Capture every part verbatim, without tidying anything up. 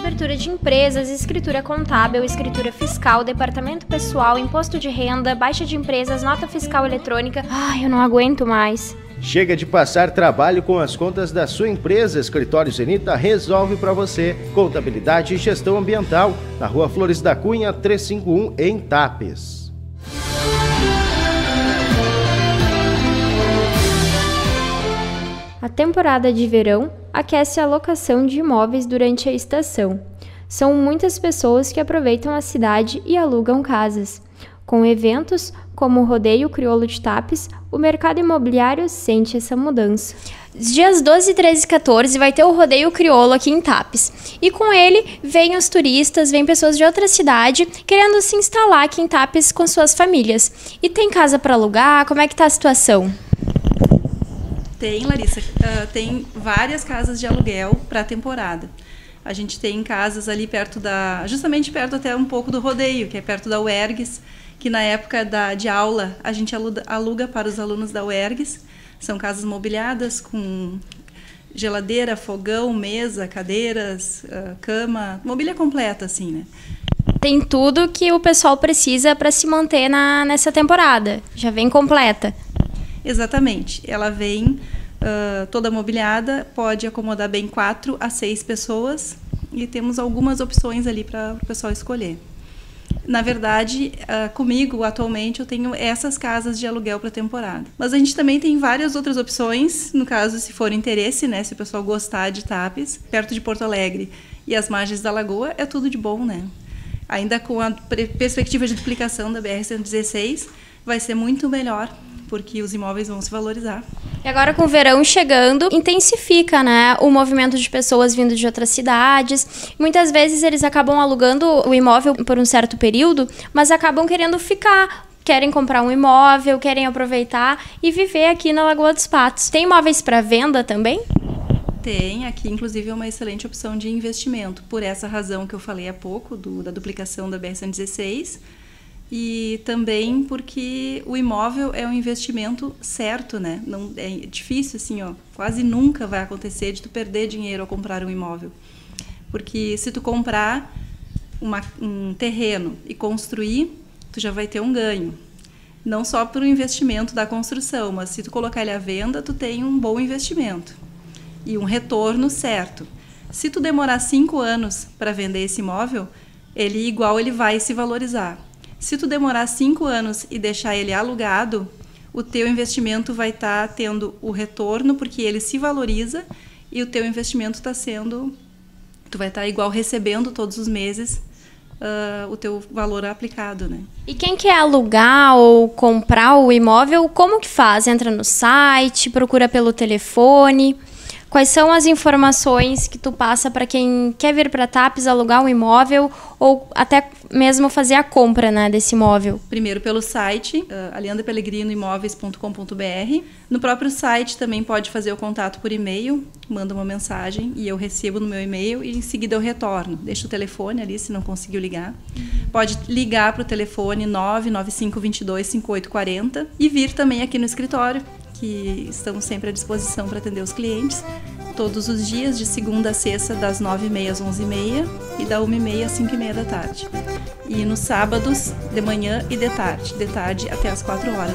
abertura de empresas, escritura contábil, escritura fiscal, departamento pessoal, imposto de renda, baixa de empresas, nota fiscal eletrônica. Ai, eu não aguento mais. Chega de passar trabalho com as contas da sua empresa. Escritório Zenita resolve para você. Contabilidade e gestão ambiental, na Rua Flores da Cunha, trezentos e cinquenta e um, em Tapes. A temporada de verão aquece a locação de imóveis durante a estação. São muitas pessoas que aproveitam a cidade e alugam casas. Com eventos como o Rodeio Crioulo de Tapes, o mercado imobiliário sente essa mudança. Dias doze, treze e quatorze vai ter o Rodeio Crioulo aqui em Tapes. E com ele vêm os turistas, vêm pessoas de outra cidade querendo se instalar aqui em Tapes com suas famílias. E tem casa para alugar? Como é que está a situação? Tem, Larissa. Uh, tem várias casas de aluguel para a temporada. A gente tem casas ali perto da... justamente perto até um pouco do Rodeio, que é perto da U E R G S, que na época da, de aula a gente aluga, aluga para os alunos da U E R G S. São casas mobiliadas com geladeira, fogão, mesa, cadeiras, uh, cama, mobília completa, assim, né? Tem tudo que o pessoal precisa para se manter na, nessa temporada. Já vem completa. Exatamente. Ela vem uh, toda mobiliada, pode acomodar bem quatro a seis pessoas e temos algumas opções ali para o pessoal escolher. Na verdade, uh, comigo, atualmente, eu tenho essas casas de aluguel para temporada. Mas a gente também tem várias outras opções, no caso, se for interesse, né? Se o pessoal gostar de Tapes, perto de Porto Alegre e as margens da Lagoa, é tudo de bom, né? Ainda com a perspectiva de duplicação da B R cento e dezesseis, vai ser muito melhor, porque os imóveis vão se valorizar. E agora, com o verão chegando, intensifica, né, o movimento de pessoas vindo de outras cidades. Muitas vezes eles acabam alugando o imóvel por um certo período, mas acabam querendo ficar, querem comprar um imóvel, querem aproveitar e viver aqui na Lagoa dos Patos. Tem imóveis para venda também? Tem, aqui inclusive é uma excelente opção de investimento, por essa razão que eu falei há pouco, do, da duplicação da B R cento e dezesseis, e também porque o imóvel é um investimento certo, né? Não, é difícil, assim, ó, quase nunca vai acontecer de tu perder dinheiro ao comprar um imóvel. Porque se tu comprar uma, um terreno e construir, tu já vai ter um ganho. Não só para o investimento da construção, mas se tu colocar ele à venda, tu tem um bom investimento e um retorno certo. Se tu demorar cinco anos para vender esse imóvel, ele igual ele vai se valorizar. Se tu demorar cinco anos e deixar ele alugado, o teu investimento vai estar tá tendo o retorno, porque ele se valoriza e o teu investimento está sendo... Tu vai estar tá igual recebendo todos os meses uh, o teu valor aplicado, né? E quem quer alugar ou comprar o imóvel, como que faz? Entra no site, procura pelo telefone... Quais são as informações que tu passa para quem quer vir para Tapes alugar um imóvel ou até mesmo fazer a compra, né, desse imóvel? Primeiro pelo site, uh, alianda pelegrino imóveis ponto com ponto b r. No próprio site também pode fazer o contato por e-mail, manda uma mensagem e eu recebo no meu e-mail e em seguida eu retorno. Deixa o telefone ali se não conseguiu ligar. Uhum. Pode ligar para o telefone nove nove cinco, dois dois, cinco oito quatro zero e vir também aqui no escritório, que estamos sempre à disposição para atender os clientes, todos os dias, de segunda a sexta, das nove e meia às onze e meia e da uma e meia às cinco e meia da tarde. E nos sábados, de manhã e de tarde, de tarde até às quatro horas.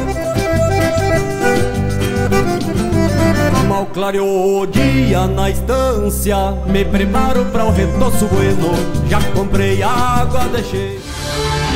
Mal clareou o dia na estância, me preparo para o retoço bueno, já comprei água, deixei...